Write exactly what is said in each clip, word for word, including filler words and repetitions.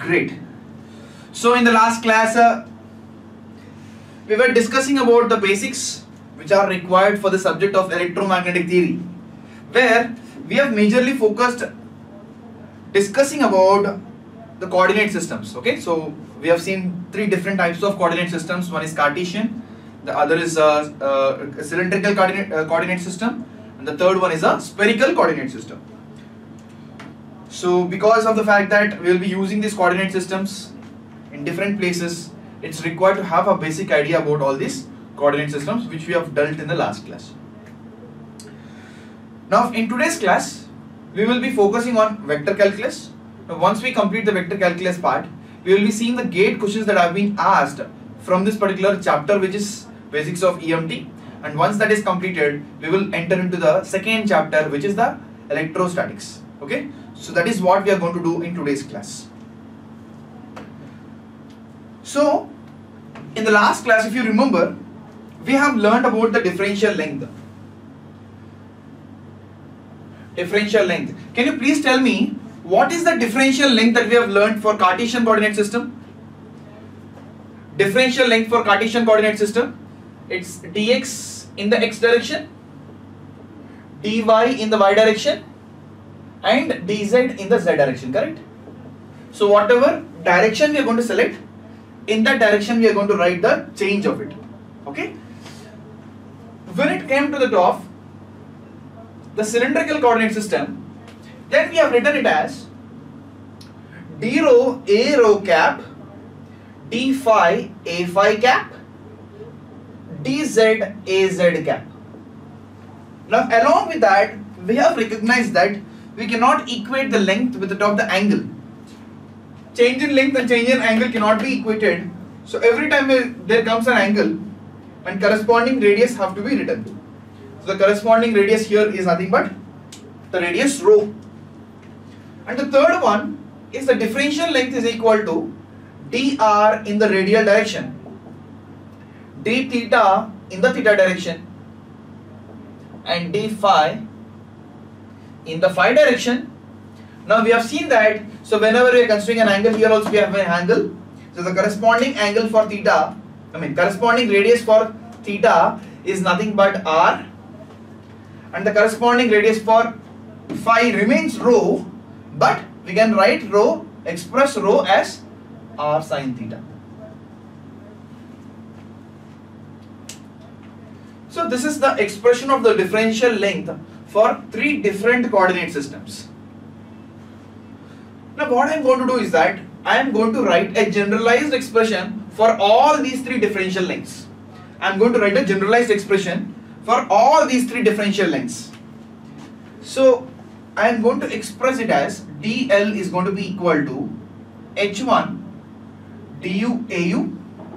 Great. So in the last class, uh, we were discussing about the basics which are required for the subject of electromagnetic theory, where we have majorly focused discussing about the coordinate systems. Okay, so we have seen three different types of coordinate systems. One is Cartesian, the other is a, a cylindrical coordinate, uh, coordinate system, and the third one is a spherical coordinate system. So because of the fact that we will be using these coordinate systems in different places, it's required to have a basic idea about all these coordinate systems which we have dealt in the last class. Now in today's class, we will be focusing on vector calculus. Now once we complete the vector calculus part, we will be seeing the gate questions that have been asked from this particular chapter, which is basics of E M T, and once that is completed, we will enter into the second chapter, which is the electrostatics. Okay, so that is what we are going to do in today's class. So in the last class, if you remember, we have learned about the differential length. Differential length. Can you please tell me what is the differential length that we have learned for Cartesian coordinate system? Differential length for Cartesian coordinate system, it's dx in the x direction, dy in the y direction, and dz in the z direction, correct? So whatever direction we are going to select, in that direction we are going to write the change of it. Okay. When it came to the top, the cylindrical coordinate system, then we have written it as d rho a rho cap, d phi a phi cap, dz a z cap. Now along with that, we have recognized that we cannot equate the length with the top the angle. Change in length and change in angle cannot be equated. So every time there comes an angle, and corresponding radius have to be written. So the corresponding radius here is nothing but the radius rho. And the third one is the differential length is equal to dr in the radial direction, d theta in the theta direction, and d phi in the phi direction. Now we have seen that, so whenever we are considering an angle, here also we have an angle. So the corresponding angle for theta, I mean corresponding radius for theta is nothing but r, and the corresponding radius for phi remains rho, but we can write rho, express rho as r sin theta. So this is the expression of the differential length for three different coordinate systems. Now what I am going to do is that I am going to write a generalized expression for all these three differential lengths. I am going to write a generalized expression for all these three differential lengths. So I am going to express it as dl is going to be equal to h one du au,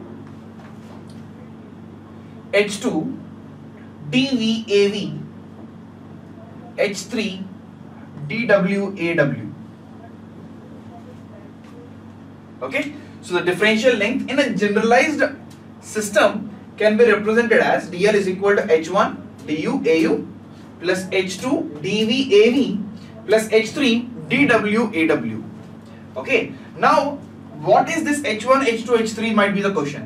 h two dv av, h three dw aw. Okay, so the differential length in a generalized system can be represented as dl is equal to h one du au plus h two dv av plus h three dw aw. Okay, now what is this h one, h two, h three might be the question.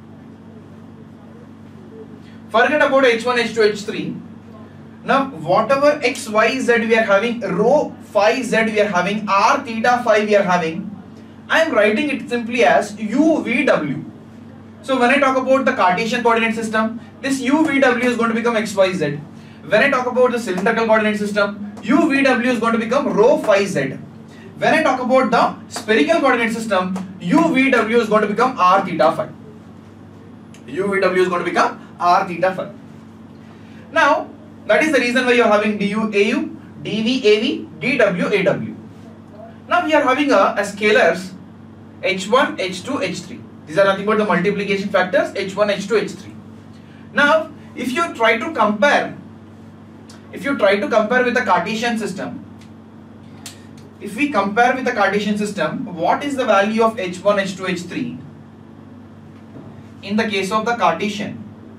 Forget about h one, h two, h three. Now whatever x, y, z we are having, rho, phi, z we are having, r, theta, phi we are having, I am writing it simply as u, v, w. So when I talk about the Cartesian coordinate system, this u, v, w is going to become x, y, z. When I talk about the cylindrical coordinate system, u, v, w is going to become rho, phi, z. When I talk about the spherical coordinate system, u, v, w is going to become r, theta, phi. u, v, w is going to become r, theta, phi. Now that is the reason why you are having du, au, dv, av, dw, aw. Now we are having a, a scalars h one, h two, h three. These are nothing but the multiplication factors h one, h two, h three. Now if you try to compare, if you try to compare with the Cartesian system, if we compare with the Cartesian system, what is the value of h one, h two, h three in the case of the Cartesian?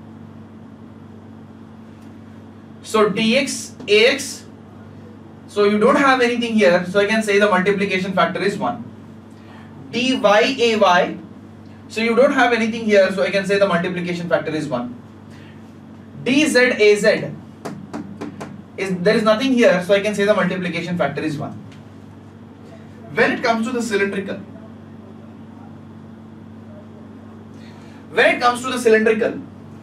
So dx, ax, so you don't have anything here, so I can say the multiplication factor is one. dy ay. So you don't have anything here, so I can say the multiplication factor is one. Dz az is, there is nothing here, so I can say the multiplication factor is one. When it comes to the cylindrical, when it comes to the cylindrical,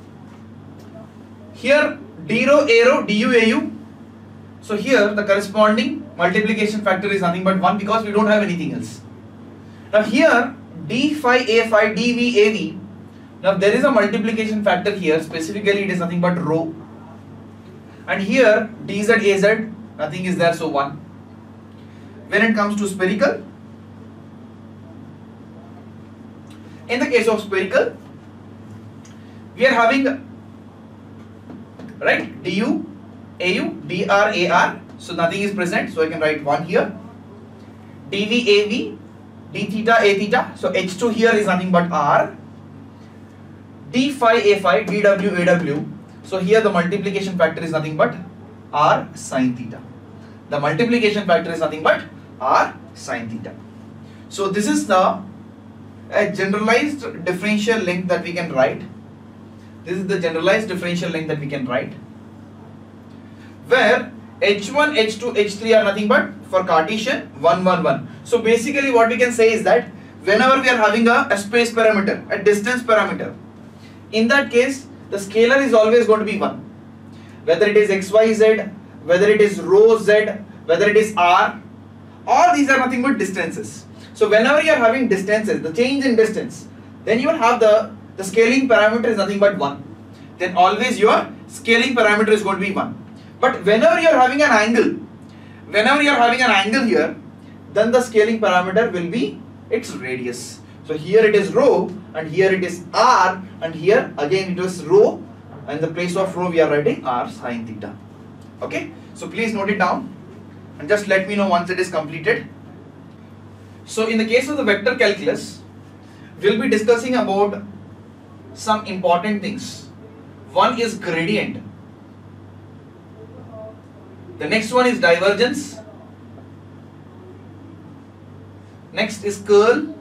here d rho a rho du au. So here the corresponding multiplication factor is nothing but one because we don't have anything else. Now here d phi a phi dv av. Now there is a multiplication factor here, specifically it is nothing but rho. And here dz az, nothing is there, so one. When it comes to spherical, in the case of spherical, we are having, right, du, au, dr, ar, so nothing is present, so I can write one here. Dv, av, d theta, a theta, so h two here is nothing but r. D phi, a phi, dw, aw, so here the multiplication factor is nothing but r sin theta. The multiplication factor is nothing but r sin theta. So this is the a generalized differential length that we can write. This is the generalized differential length that we can write, where h one, h two, h three are nothing but for Cartesian one, one, one. So basically what we can say is that whenever we are having a, a space parameter, a distance parameter, in that case the scalar is always going to be one. Whether it is xyz, whether it is rho z, whether it is r, all these are nothing but distances. So whenever you are having distances, the change in distance, then you will have the, the scaling parameter is nothing but one. Then always your scaling parameter is going to be one. But whenever you are having an angle, whenever you are having an angle here, then the scaling parameter will be its radius. So here it is rho, and here it is r, and here again it is rho, and in the place of rho we are writing r sin theta. Okay, so please note it down and just let me know once it is completed. So in the case of the vector calculus, we will be discussing about some important things. One is gradient, the next one is divergence, next is curl,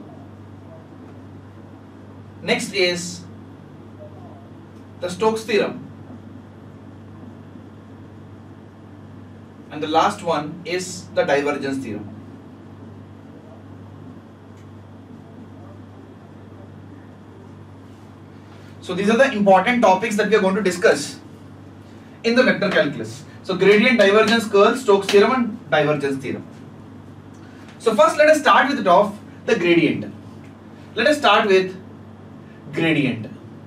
next is the Stokes theorem, and the last one is the divergence theorem. So these are the important topics that we are going to discuss in the vector calculus. So gradient, divergence, curl, Stokes theorem and divergence theorem. So first let us start with it of the gradient. Let us start with gradient.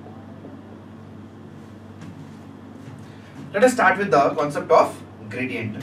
Let us start with the concept of gradient.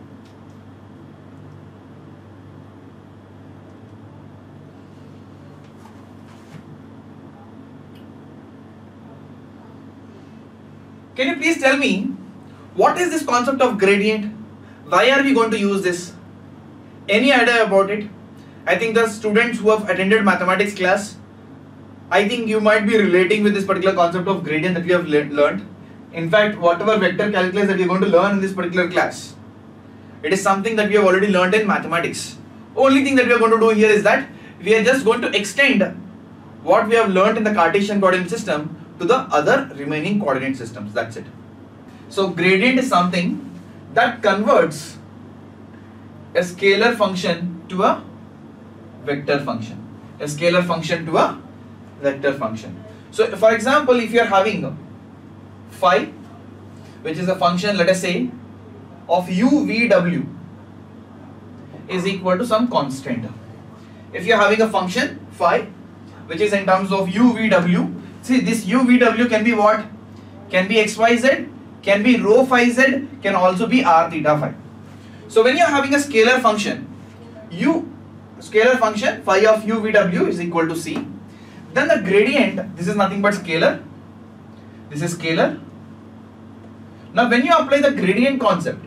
Can you please tell me what is this concept of gradient? Why are we going to use this? Any idea about it? I think the students who have attended mathematics class, I think you might be relating with this particular concept of gradient that we have le learned. In fact, whatever vector calculus that we are going to learn in this particular class, it is something that we have already learned in mathematics. Only thing that we are going to do here is that we are just going to extend what we have learned in the Cartesian coordinate system to the other remaining coordinate systems. That's it. So gradient is something that converts a scalar function to a vector function. A scalar function to a vector function. So for example, if you are having phi, which is a function, let us say, of u v w is equal to some constant. If you are having a function phi which is in terms of u v w, see this u v w can be what? Can be xyz, can be rho phi z, can also be r theta phi. So when you are having a scalar function, u scalar function phi of u v w is equal to c, then the gradient, this is nothing but scalar, this is scalar. Now when you apply the gradient concept,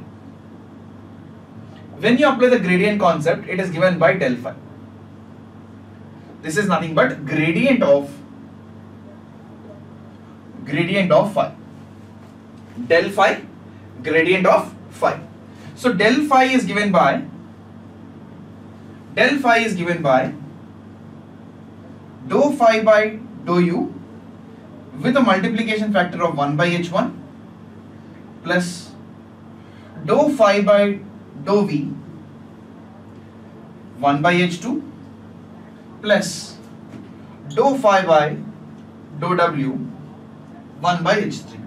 when you apply the gradient concept, it is given by del phi. This is nothing but gradient of gradient of phi. Del phi, gradient of phi. So del phi is given by del phi is given by dou phi by dou u with a multiplication factor of one by h one plus dou phi by dou v one by h two plus dou phi by dou w one by h three.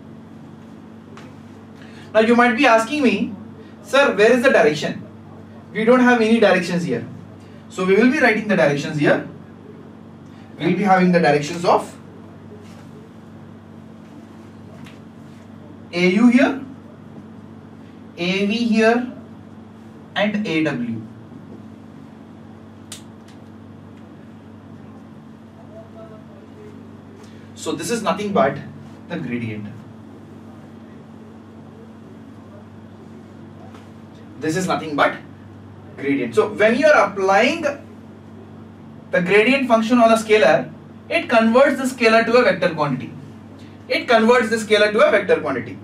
Now you might be asking me, sir, where is the direction? We don't have any directions here. So we will be writing the directions here. We will be having the directions of A U here, A V here, and A W. So this is nothing but the gradient. This is nothing but gradient. So when you are applying the gradient function on a scalar, it converts the scalar to a vector quantity. It converts the scalar to a vector quantity.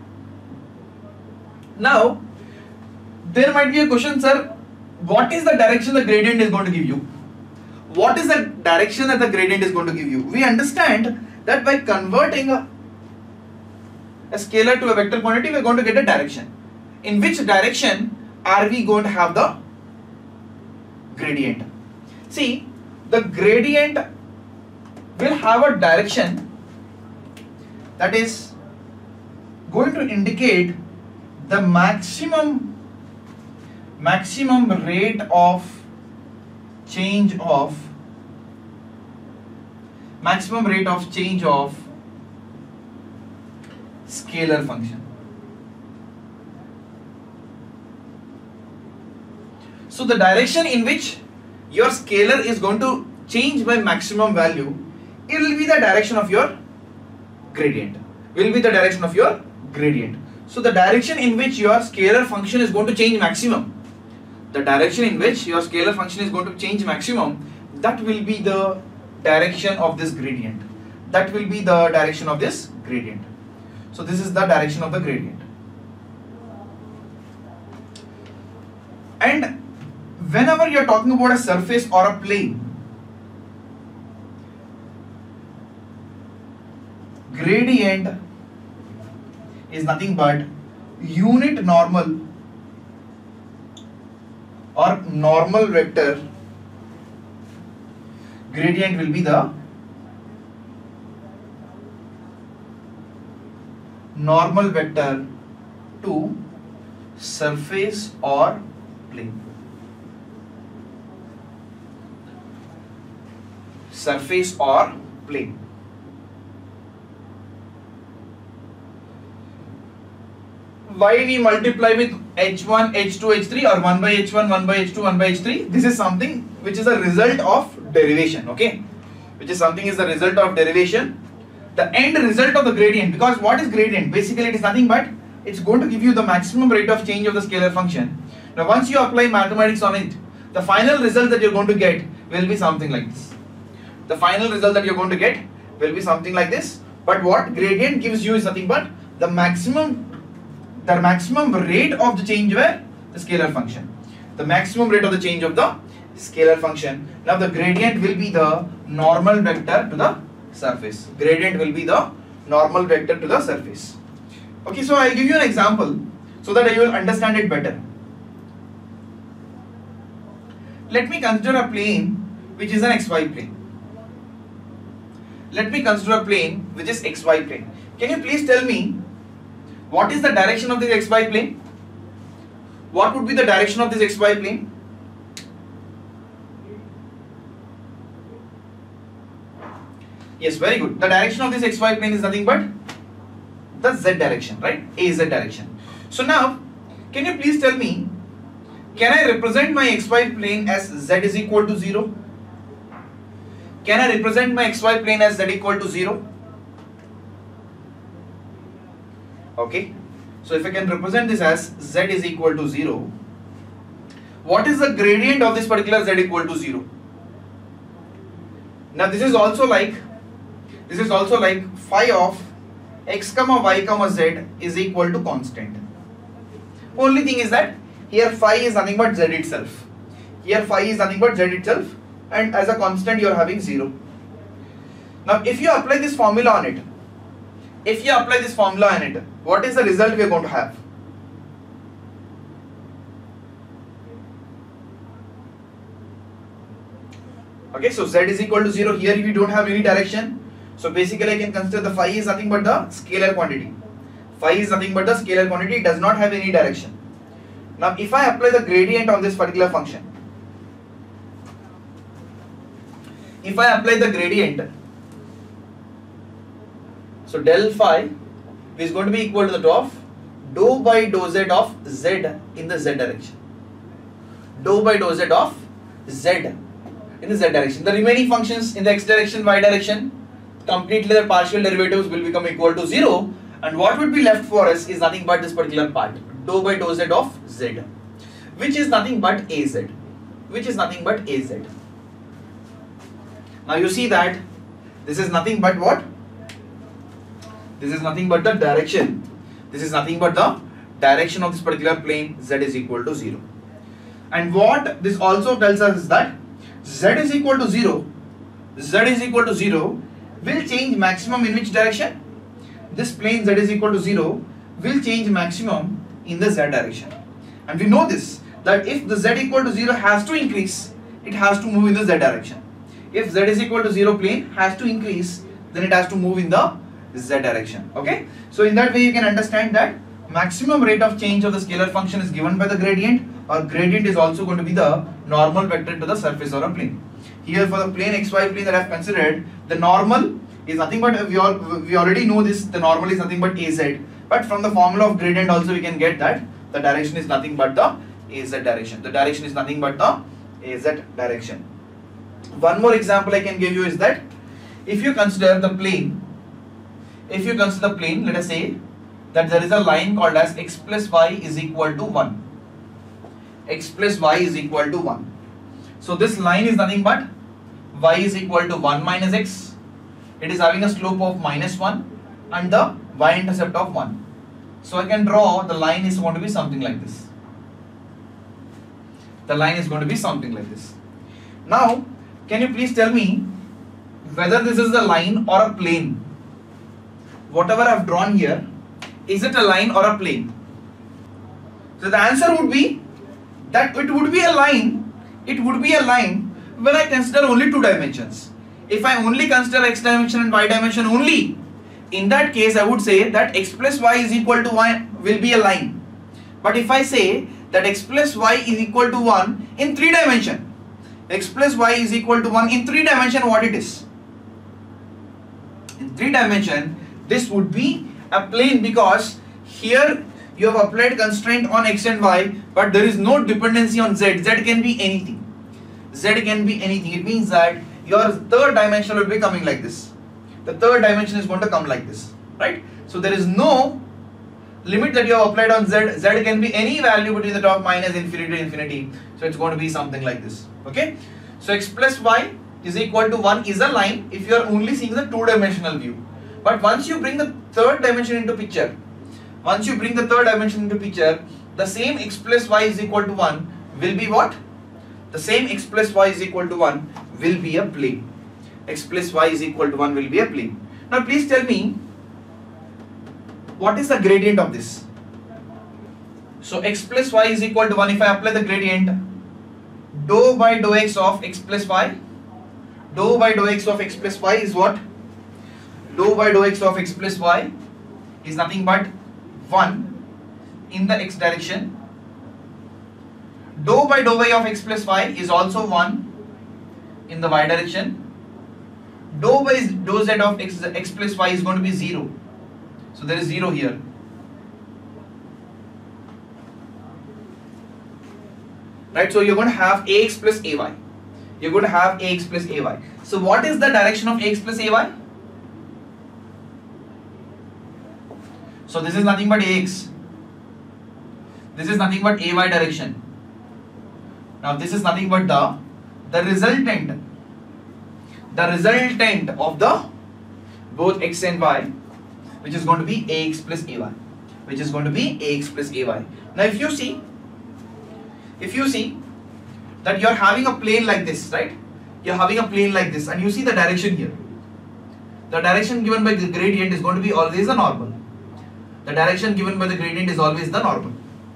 Now, there might be a question, sir, what is the direction the gradient is going to give you? What is the direction that the gradient is going to give you? We understand that by converting a, a scalar to a vector quantity, we are going to get a direction. In which direction are we going to have the gradient? See, the gradient will have a direction that is going to indicate the maximum maximum rate of change of maximum rate of change of scalar function. So the direction in which your scalar is going to change by maximum value, it will be the direction of your gradient. Will be the direction of your gradient. So the direction in which your scalar function is going to change maximum, the direction in which your scalar function is going to change maximum, that will be the direction of this gradient. That will be the direction of this gradient. So this is the direction of the gradient. And whenever you are talking about a surface or a plane, gradient is nothing but unit normal or normal vector. Gradient will be the normal vector to surface or plane. Surface or plane. Why we multiply with h one, h two, h three, or one by h one, one by h two, one by h three? This is something which is a result of derivation, okay? Which is something is the result of derivation. The end result of the gradient, because what is gradient? Basically it is nothing but it's going to give you the maximum rate of change of the scalar function. Now once you apply mathematics on it, the final result that you're going to get will be something like this. The final result that you're going to get will be something like this. But what gradient gives you is nothing but the maximum the maximum rate of the change where the scalar function. The maximum rate of the change of the scalar function. Now the gradient will be the normal vector to the surface. Gradient will be the normal vector to the surface. Okay, so I'll give you an example so that you will understand it better. Let me consider a plane which is an xy plane. Let me consider a plane which is xy plane. Can you please tell me what is the direction of this xy plane? What would be the direction of this xy plane? Yes, very good. The direction of this xy plane is nothing but the z direction, right? A z direction. So now, can you please tell me, can I represent my xy plane as z is equal to zero? Can I represent my xy plane as z equal to zero? Okay, so if I can represent this as z is equal to zero, what is the gradient of this particular z equal to zero? Now this is also like this is also like phi of x comma y comma z is equal to constant. Only thing is that here phi is nothing but z itself. Here phi is nothing but z itself. and as a constant you are having zero. Now if you apply this formula on it, if you apply this formula on it, what is the result we are going to have? Okay, so z is equal to zero. Here we don't have any direction. So basically I can consider the phi is nothing but the scalar quantity. Phi is nothing but the scalar quantity, it does not have any direction. Now if I apply the gradient on this particular function, if I apply the gradient, so del phi is going to be equal to the of dou by dou z of z in the z direction. Dou by dou z of z in the z direction. The remaining functions in the x direction, y direction, completely their partial derivatives will become equal to zero, and what would be left for us is nothing but this particular part, dou by dou z of z, which is nothing but az, which is nothing but az. Now you see that this is nothing but what? This is nothing but the direction. This is nothing but the direction of this particular plane, z is equal to zero. And what this also tells us is that z is equal to zero, z is equal to zero will change maximum in which direction? This plane z is equal to zero will change maximum in the z direction. And we know this, that if the z equal to zero has to increase, it has to move in the z direction. If z is equal to zero plane has to increase, then it has to move in the z direction. Okay, so in that way you can understand that maximum rate of change of the scalar function is given by the gradient, or gradient is also going to be the normal vector to the surface or a plane. Here for the plane xy plane that I have considered, the normal is nothing but, we, all, we already know this, the normal is nothing but az, but from the formula of gradient also we can get that the direction is nothing but the az direction. The direction is nothing but the az direction. One more example I can give you is that if you consider the plane, if you consider the plane, let us say that there is a line called as x plus y is equal to one. X plus y is equal to one. So this line is nothing but y is equal to one minus x. It is having a slope of minus one and the y-intercept of one. So I can draw the line is going to be something like this. The line is going to be something like this. Now, can you please tell me whether this is a line or a plane? Whatever I have drawn here, is it a line or a plane? So the answer would be that it would be a line, it would be a line when I consider only two dimensions. If I only consider x dimension and y dimension only, in that case I would say that x plus y is equal to one will be a line. But if I say that x plus y is equal to one in three dimension, x plus y is equal to one in three dimension, what it is? In three dimension, this would be a plane, because here you have applied constraint on x and y, but there is no dependency on z. Z can be anything. Z can be anything. It means that your third dimension will be coming like this. The third dimension is going to come like this, right? So there is no limit that you have applied on z. Z can be any value between the top minus infinity to infinity. So it's going to be something like this. Okay. So x plus y is equal to one is a line if you are only seeing the two-dimensional view. But once you bring the third dimension into picture, once you bring the third dimension into picture, the same x plus y is equal to one will be what? The same x plus y is equal to one will be a plane. X plus y is equal to one will be a plane. Now please tell me, what is the gradient of this? So x plus y is equal to one, if I apply the gradient, dou by dou x of x plus y, dou by dou x of x plus y is what? Dou by dou x of x plus y is nothing but one in the x direction. Dou by dou y of x plus y is also one in the y direction. Dou by dou z of x, x plus y is going to be zero. So there is zero here. Right, so you're going to have ax plus ay. You're going to have ax plus ay. So what is the direction of ax plus ay? So this is nothing but ax. This is nothing but ay direction. Now this is nothing but the the resultant, the resultant of the both x and y, which is going to be ax plus ay, which is going to be ax plus ay. Now if you see, if you see that you are having a plane like this, right? you're having a plane like this and you see the direction here. The direction given by the gradient is going to be always the normal. The direction given by the gradient is always the normal.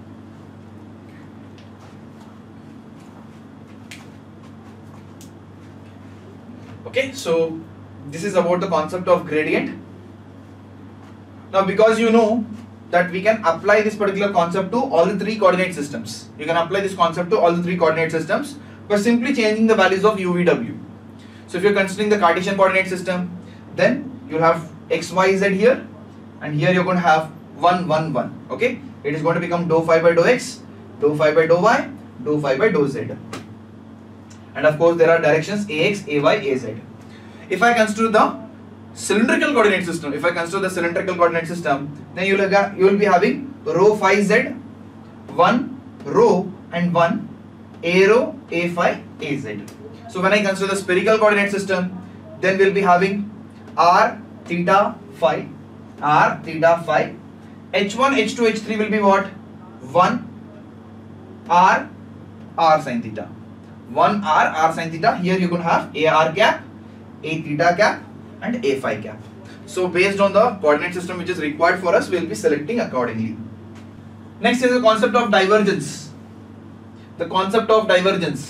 Okay, so this is about the concept of gradient. Now, because you know that we can apply this particular concept to all the three coordinate systems. You can apply this concept to all the three coordinate systems by simply changing the values of u, v, w. So if you're considering the Cartesian coordinate system, then you'll have x, y, z here, and here you're going to have one, one, one. Okay, it is going to become dou phi by dou x, dou phi by dou y, dou phi by dou z. And of course, there are directions ax, ay, az. If I consider the cylindrical coordinate system, if I consider the cylindrical coordinate system, then you will you will be having rho phi z, one rho and one a rho, a phi, az. So when I consider the spherical coordinate system, then we'll be having r theta phi, r theta phi, h one, h two, h three will be what? one r, r sin theta, one r, r sin theta. Here you're going to have a r cap, a theta cap, and a phi cap. So based on the coordinate system which is required for us, we will be selecting accordingly. Next is the concept of divergence. The concept of divergence.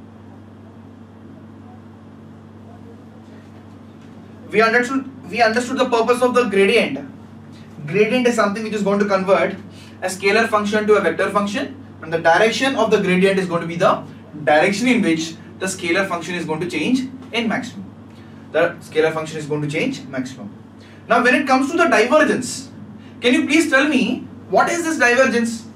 We understood, we understood the purpose of the gradient. Gradient is something which is going to convert a scalar function to a vector function, and the direction of the gradient is going to be the direction in which the scalar function is going to change in maximum. The scalar function is going to change maximum. Now when it comes to the divergence, can you please tell me what is this divergence?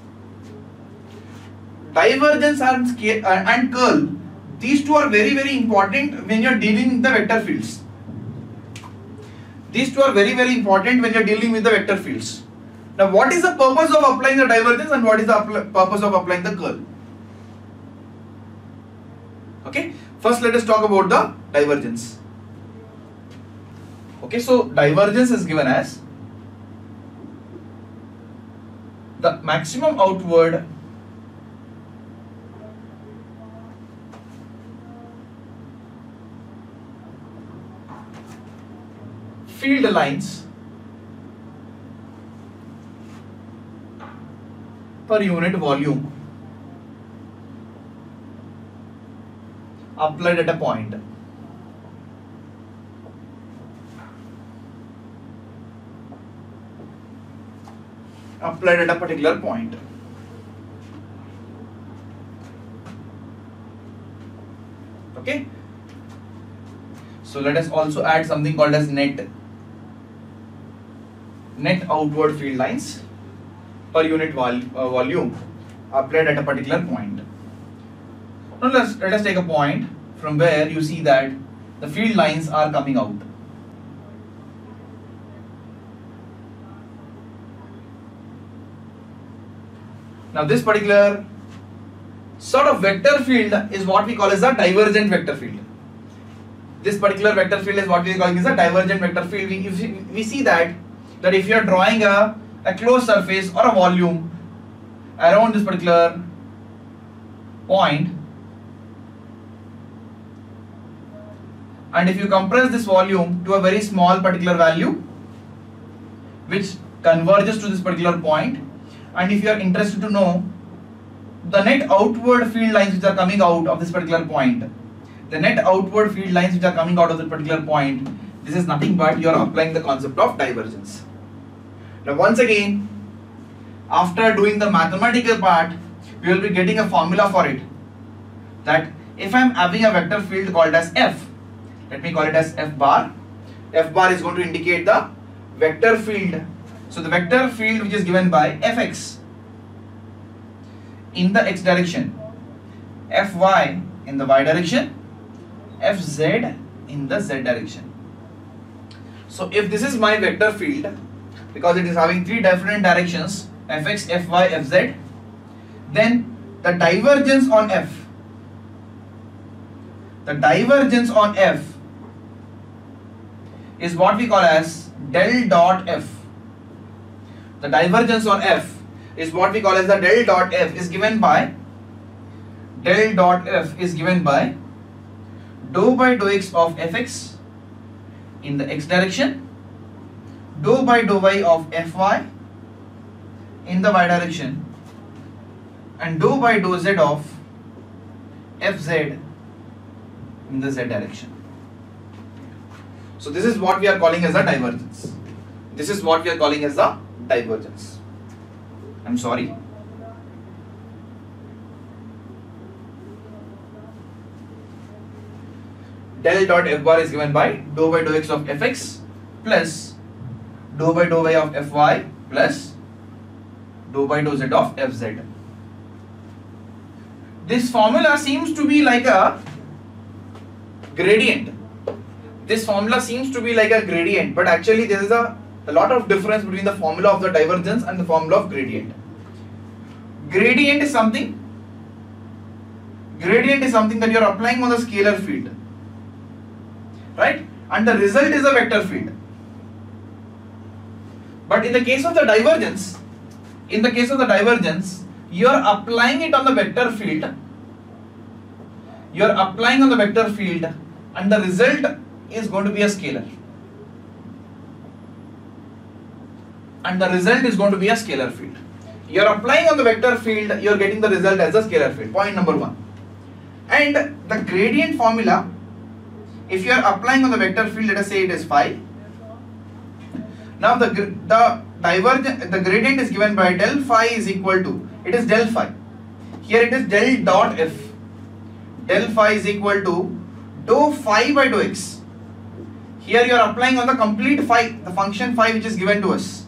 Divergence and, scale, uh, and curl, these two are very very important when you are dealing with the vector fields. These two are very very important when you are dealing with the vector fields. Now what is the purpose of applying the divergence and what is the purpose of applying the curl? Okay, first let us talk about the divergence. Okay, so divergence is given as the maximum outward field lines per unit volume applied at a point. Applied at a particular point. Okay. So let us also add something called as net. Net outward field lines per unit vol uh, volume applied at a particular point. Now let's, let us take a point from where you see that the field lines are coming out. Now this particular sort of vector field is what we call as a divergent vector field. This particular vector field is what we are calling as a divergent vector field. We, if we, we see that that if you are drawing a, a closed surface or a volume around this particular point, and if you compress this volume to a very small particular value which converges to this particular point, and if you are interested to know the net outward field lines which are coming out of this particular point, the net outward field lines which are coming out of this particular point, this is nothing but you are applying the concept of divergence. Now once again, after doing the mathematical part, we will be getting a formula for it, that if I am having a vector field called as f, let me call it as f bar. F bar is going to indicate the vector field. So the vector field which is given by fx in the x direction, fy in the y direction, fz in the z direction. So if this is my vector field, because it is having three different directions, fx, fy, fz, then the divergence on f, the divergence on f is what we call as del dot f. The divergence on f is what we call as the del dot f is given by del dot f is given by dou by dou x of fx in the x direction, dou by dou y of fy in the y direction, and dou by dou z of fz in the z direction. So this is what we are calling as a divergence. This is what we are calling as the divergence. I'm sorry. Del dot f bar is given by dou by dou x of fx plus dou by dou y of fy plus dou by dou z of fz. This formula seems to be like a gradient. This formula seems to be like a gradient, but actually there is a, a lot of difference between the formula of the divergence and the formula of gradient. Gradient is something, gradient is something that you are applying on the scalar field, right? And the result is a vector field. But in the case of the divergence, in the case of the divergence, you are applying it on the vector field. You are applying on the vector field, and the result is going to be a scalar. And the result is going to be a scalar field. You are applying on the vector field, you are getting the result as a scalar field. Point number one. And the gradient formula, if you are applying on the vector field, let us say it is phi. Now the the divergent, the gradient is given by del phi is equal to, it is del phi. Here it is del dot f. Del phi is equal to dou phi by dou x. Here you are applying on the complete phi, the function phi which is given to us.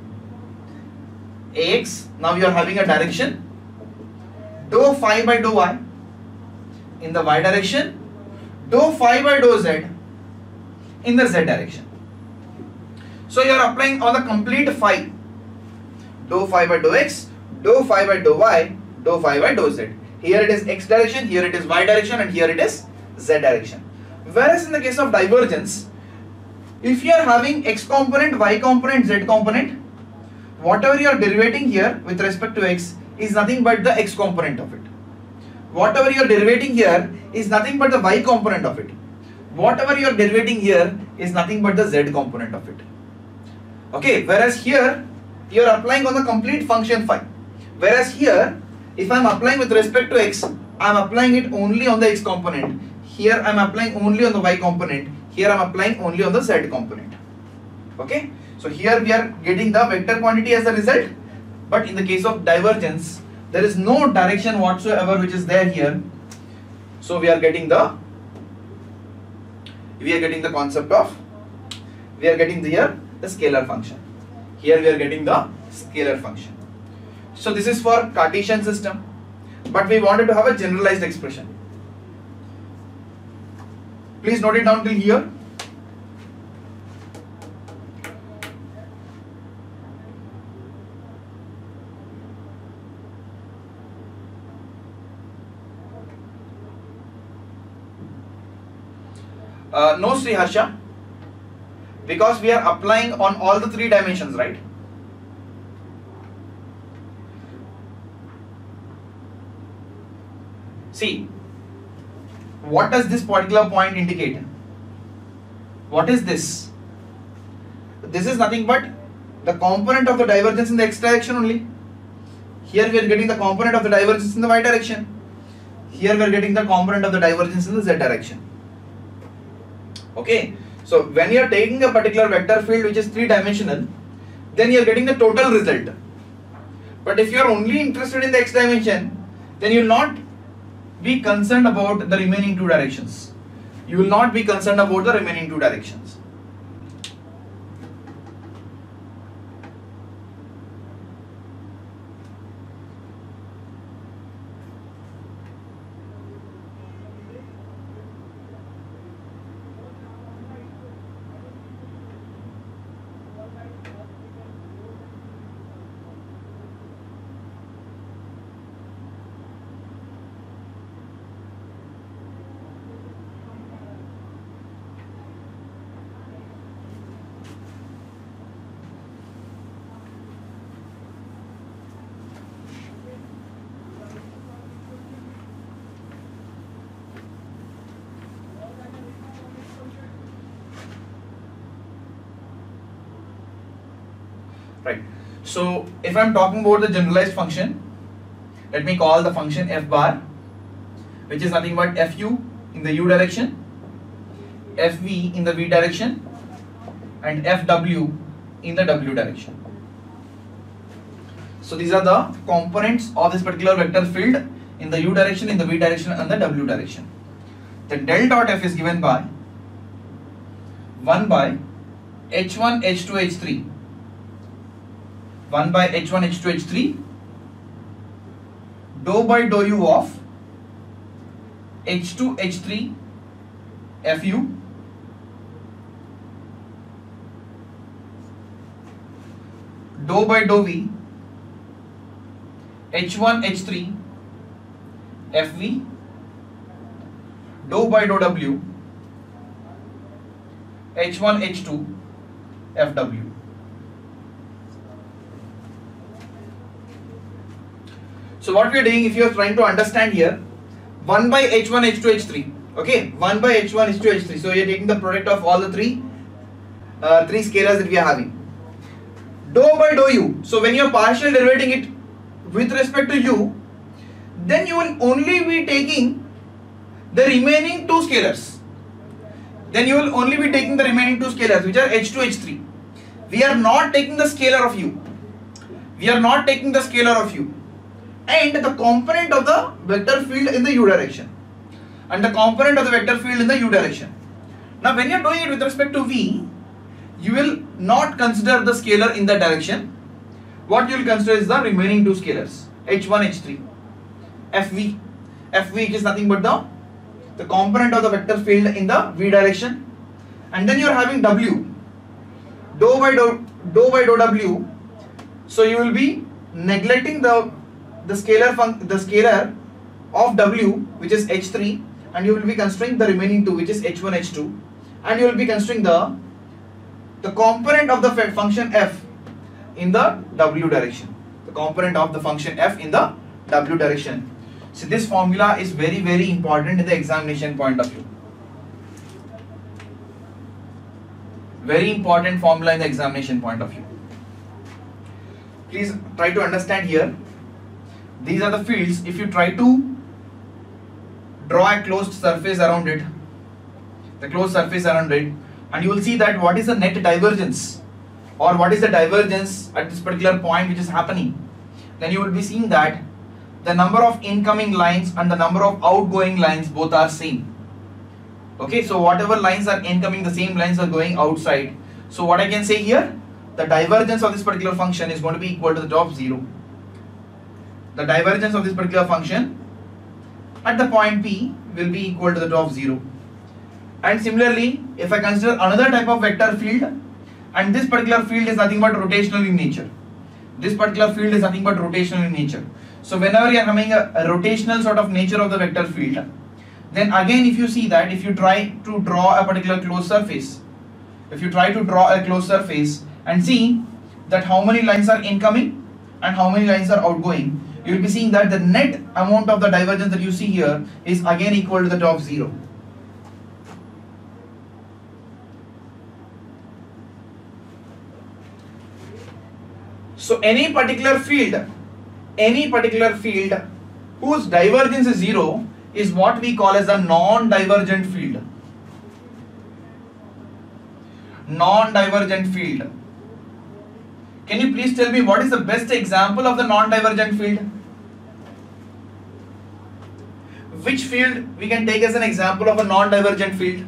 Ax, now you are having a direction. Dou phi by dou y in the y direction. Dou phi by dou z in the z direction. So you are applying on the complete phi. Dou phi by dou x, dou phi by dou y, dou phi by dou z. Here it is x direction, here it is y direction, and here it is z direction. Whereas in the case of divergence, if you are having x component, y component, z component, whatever you are derivating here with respect to x is nothing but the x component of it. Whatever you are derivating here is nothing but the y component of it. Whatever you are derivating here is nothing but the z component of it. Okay, whereas here you are applying on the complete function phi. Whereas here, if I am applying with respect to x, I am applying it only on the x component. Here I am applying only on the y component. Here I am applying only on the z component. Okay, so here we are getting the vector quantity as a result, but in the case of divergence, there is no direction whatsoever which is there here. So we are getting the we are getting the concept of we are getting the here the scalar function. Here we are getting the scalar function. So this is for Cartesian system, but we wanted to have a generalized expression. Please note it down till here. Uh, no, Sri Harsha, because we are applying on all the three dimensions, right? See, what does this particular point indicate? What is this? This is nothing but the component of the divergence in the x direction only. Here we are getting the component of the divergence in the y direction. Here we are getting the component of the divergence in the z direction. Okay, so when you are taking a particular vector field which is three dimensional, then you are getting the total result. But if you are only interested in the x dimension, then you will not be concerned about the remaining two directions. You will not be concerned about the remaining two directions. So if I'm talking about the generalized function, let me call the function f bar, which is nothing but fu in the u direction, fv in the v direction, and fw in the w direction. So these are the components of this particular vector field in the u direction, in the v direction, and the w direction. Then del dot f is given by one by h one h two h three, one by h one h two h three, dou by dou u of h two h three fu dou by dou v h one h three fv dou by dou w h one h two fw. So what we are doing, if you are trying to understand here, one by h one h two h three, okay, one by h one h two h three, so you are taking the product of all the three uh, three scalars that we are having. Dou by dou u, so when you are partial derivating it with respect to u, then you will only be taking the remaining two scalars. Then you will only be taking the remaining two scalars, which are h two h three. We are not taking the scalar of u. We are not taking the scalar of u. And the component of the vector field in the u direction. And the component of the vector field in the u direction. Now when you are doing it with respect to v, you will not consider the scalar in that direction. What you will consider is the remaining two scalars, h one h three, fv, fv is nothing but the the component of the vector field in the v direction, and then you are having w, dou by dou, dou by dou w. So you will be neglecting the the scalar fun, the scalar of w, which is h three, and you will be considering the remaining two, which is h one h two, and you will be considering the the component of the function f in the w direction, the component of the function f in the w direction. So this formula is very very important in the examination point of view. Very important formula in the examination point of view. Please try to understand here. These are the fields. If you try to draw a closed surface around it, the closed surface around it, and you will see that what is the net divergence, or what is the divergence at this particular point which is happening, then you will be seeing that the number of incoming lines and the number of outgoing lines both are same. Okay, so whatever lines are incoming, the same lines are going outside. So what I can say here, the divergence of this particular function is going to be equal to the top zero. The divergence of this particular function at the point P will be equal to the top zero. And similarly, if I consider another type of vector field, and this particular field is nothing but rotational in nature. This particular field is nothing but rotational in nature. So whenever you are having a, a rotational sort of nature of the vector field, then again if you see that if you try to draw a particular closed surface, if you try to draw a closed surface and see that how many lines are incoming and how many lines are outgoing, you will be seeing that the net amount of the divergence that you see here is again equal to the top zero. So any particular field, any particular field whose divergence is zero is what we call as a non-divergent field. Non-divergent field. Can you please tell me what is the best example of the non-divergent field? Which field we can take as an example of a non-divergent field?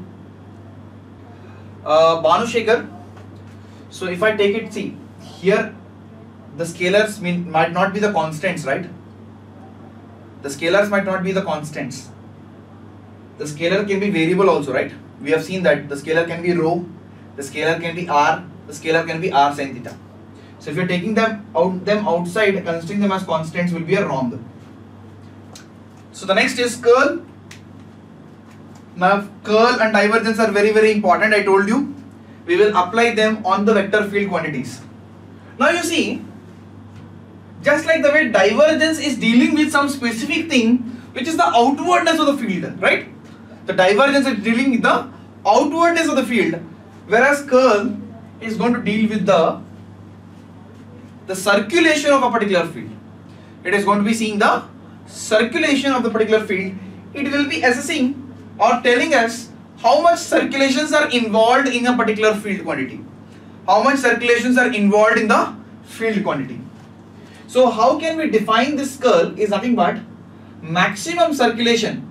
Uh, Banu Shekhar. So if I take it, see here the scalars mean might not be the constants, right? The scalars might not be the constants. The scalar can be variable also, right? We have seen that the scalar can be rho, the scalar can be r, the scalar can be r sin theta. So if you are taking them out them outside, considering them as constants will be a wrong. So the next is curl. Now curl and divergence are very very important. I told you we will apply them on the vector field quantities. Now you see, just like the way divergence is dealing with some specific thing which is the outwardness of the field, right? The divergence is dealing with the outwardness of the field, whereas curl is going to deal with the the circulation of a particular field. It is going to be seeing the circulation of the particular field. It will be assessing or telling us how much circulations are involved in a particular field quantity. How much circulations are involved in the field quantity. So how can we define this curl is nothing but maximum circulation.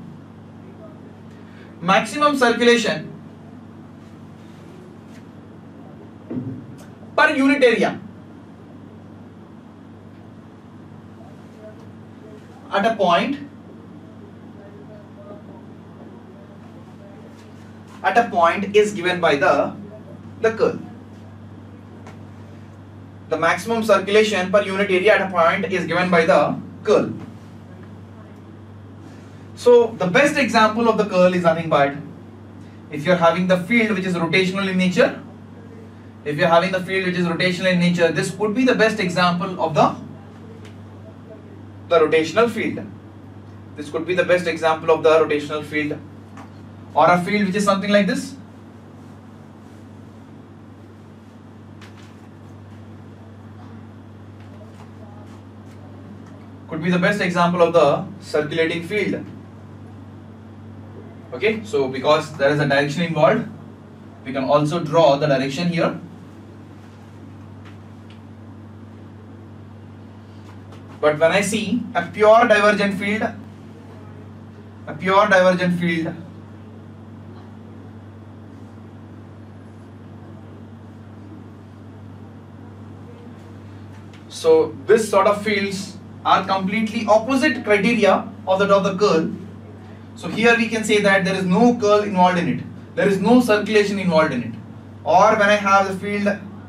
Maximum circulation per unit area at a point at a point is given by the the curl. The maximum circulation per unit area at a point is given by the curl. So the best example of the curl is nothing but if you are having the field which is rotational in nature. If you are having the field which is rotational in nature, this would be the best example of the the rotational field. This could be the best example of the rotational field, or a field which is something like this. Could be the best example of the circulating field. Okay, so because there is a direction involved, we can also draw the direction here. But when I see a pure divergent field, a pure divergent field, so this sort of fields are completely opposite criteria of that of the curl. So here we can say that there is no curl involved in it. There is no circulation involved in it. Or when I have the field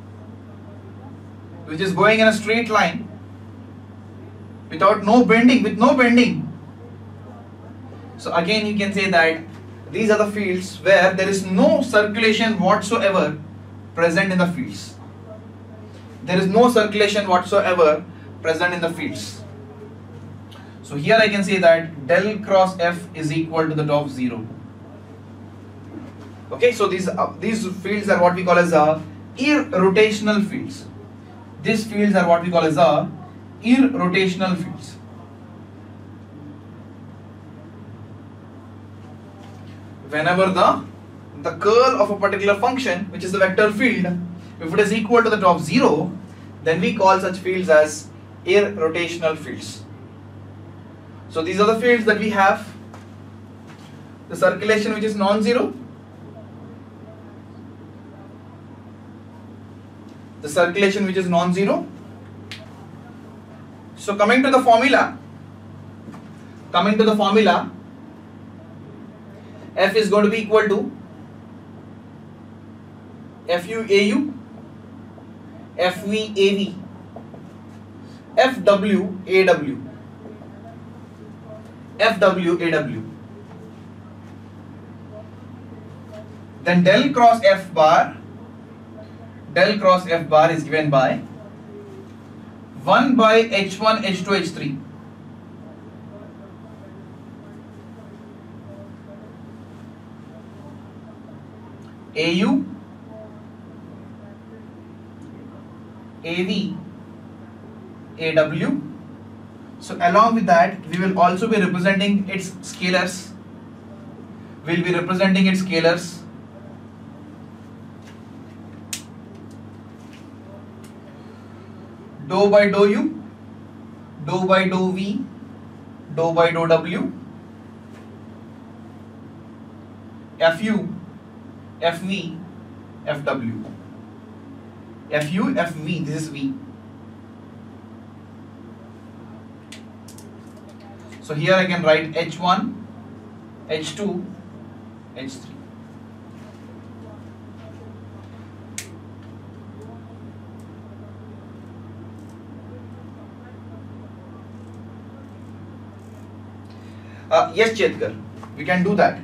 which is going in a straight line without no bending, with no bending. So again you can say that these are the fields where there is no circulation whatsoever present in the fields. There is no circulation whatsoever present in the fields. So here I can say that del cross F is equal to the dot of zero. Okay, so these uh, these fields are what we call as a irrotational fields. These fields are what we call as a irrotational fields. Whenever the the curl of a particular function, which is the vector field, if it is equal to the dot of zero, then we call such fields as irrotational fields. So these are the fields that we have. The circulation which is non-zero, the circulation which is non-zero. So coming to the formula, coming to the formula, F is going to be equal to F U A U, F V A V, F W A W, F W A W. Then del cross F bar, del cross F bar is given by one by H one H two H three. A U, A V, A W. So along with that, we will also be representing its scalars. We will be representing its scalars. Dou by dou U, dou by dou V, dou by dou W, F U, F V, F W. F U, F V, this is V. So here I can write H one, H two, H three. Uh, yes, Chetkar, we can do that.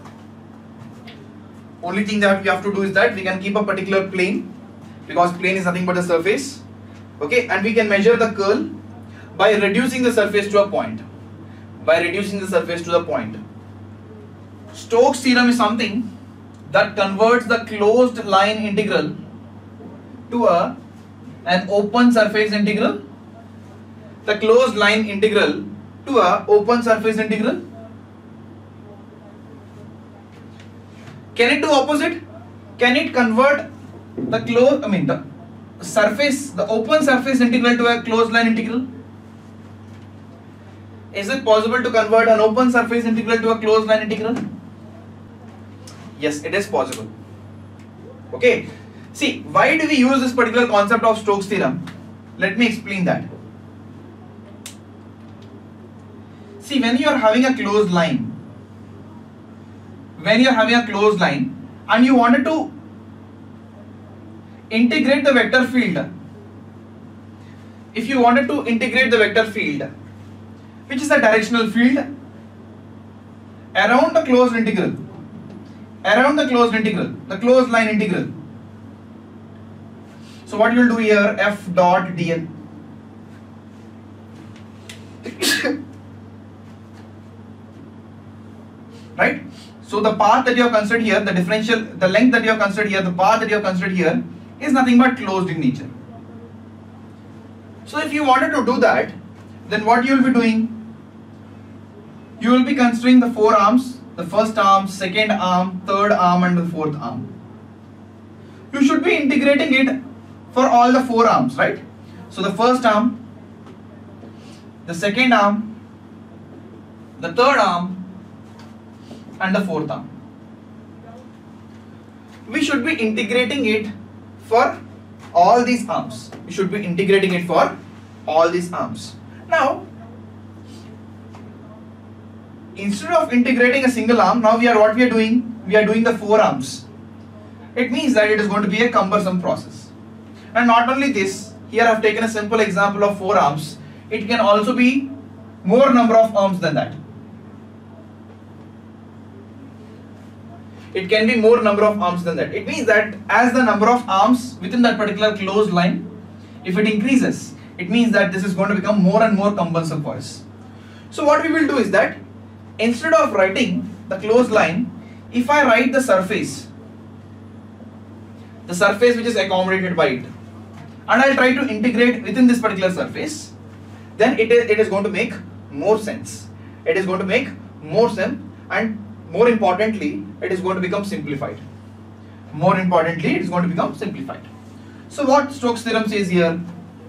Only thing that we have to do is that we can keep a particular plane, because plane is nothing but a surface. Okay, and we can measure the curl by reducing the surface to a point. By reducing the surface to the point. Stokes' theorem is something that converts the closed line integral to a an open surface integral, the closed line integral to a open surface integral? Can it do opposite? Can it convert the closed, I mean the surface, the open surface integral to a closed line integral? Is it possible to convert an open surface integral to a closed line integral? Yes, it is possible. Okay. See, why do we use this particular concept of Stokes theorem? Let me explain that. See, when you are having a closed line, when you are having a closed line and you wanted to integrate the vector field, if you wanted to integrate the vector field, which is the directional field, around the closed integral, around the closed integral, the closed line integral. So what you will do here, f dot dl. Right? So the path that you have considered here, the differential, the length that you have considered here, the path that you have considered here is nothing but closed in nature. So if you wanted to do that, then what you will be doing? You will be considering the four arms, the first arm, second arm, third arm and the fourth arm. You should be integrating it for all the four arms, right? So the first arm, the second arm, the third arm and the fourth arm. We should be integrating it for all these arms. We should be integrating it for all these arms. Now, instead of integrating a single arm, now we are what we are doing? We are doing the four arms. It means that it is going to be a cumbersome process. And not only this, here I have taken a simple example of four arms. It can also be more number of arms than that. It can be more number of arms than that. It means that as the number of arms within that particular closed line, if it increases, it means that this is going to become more and more cumbersome for us. So what we will do is that instead of writing the closed line, if I write the surface, the surface which is accommodated by it, and I'll try to integrate within this particular surface, then it is, it is going to make more sense. It is going to make more sense, and more importantly, it is going to become simplified. More importantly, it is going to become simplified. So what Stokes theorem says here?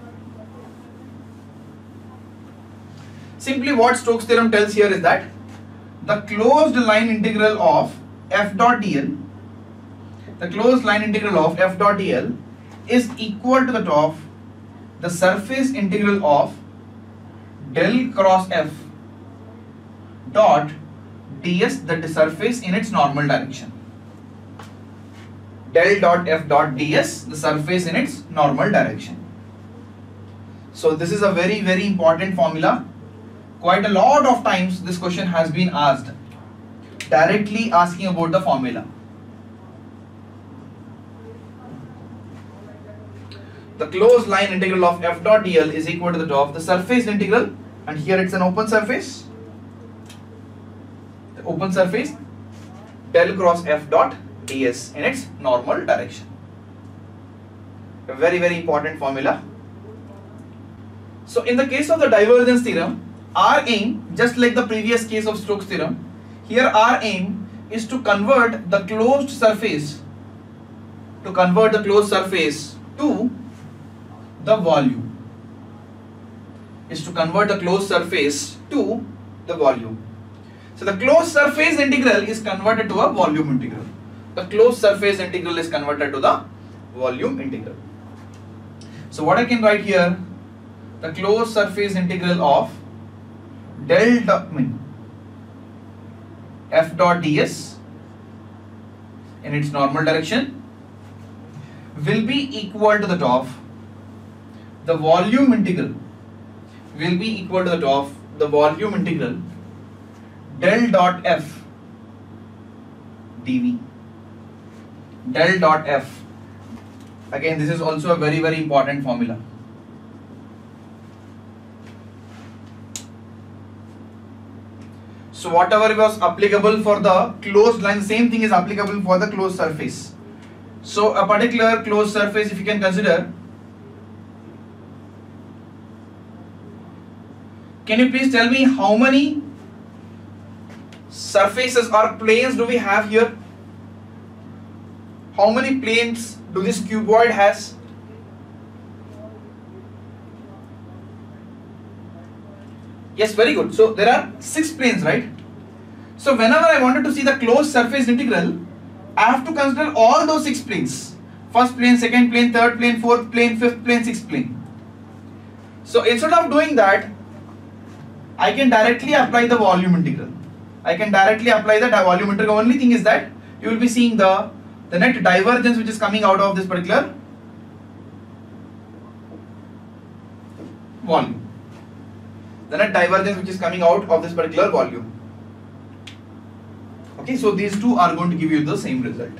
Simply what Stokes theorem tells here is that the closed line integral of f dot dl, the closed line integral of f dot dl is equal to that of the surface integral of del cross f dot ds, that is surface in its normal direction. Del dot f dot ds, the surface in its normal direction. So this is a very very important formula. Quite a lot of times this question has been asked, directly asking about the formula. The closed line integral of f dot dl is equal to the of the surface integral, and here it's an open surface. The open surface del cross f dot ds in its normal direction. A very very important formula. So in the case of the divergence theorem, our aim, just like the previous case of Stokes theorem, here our aim is to convert the closed surface, to convert the closed surface to the volume, is to convert the closed surface to the volume. So the closed surface integral is converted to a volume integral. The closed surface integral is converted to the volume integral. So what I can write here, the closed surface integral of del dot mean f dot ds in its normal direction will be equal to the of the volume integral, will be equal to the of the volume integral del dot f dv. Del dot f, again this is also a very very important formula. So whatever was applicable for the closed line, same thing is applicable for the closed surface. So a particular closed surface, if you can consider, Can you please tell me how many surfaces or planes do we have here? How many planes do this cuboid has? Yes, very good. So there are six planes, right? So whenever I wanted to see the closed surface integral, I have to consider all those six planes. First plane, second plane, third plane, fourth plane, fifth plane, sixth plane. So instead of doing that, I can directly apply the volume integral. I can directly apply the volume integral. Only thing is that you will be seeing the, the net divergence which is coming out of this particular volume. The net divergence which is coming out of this particular volume. Okay, so these two are going to give you the same result.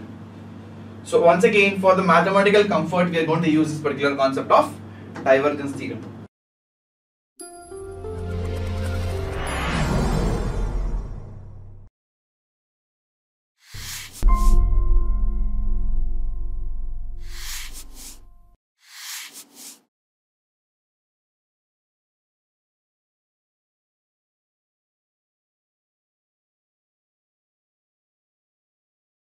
So once again, for the mathematical comfort, we are going to use this particular concept of divergence theorem.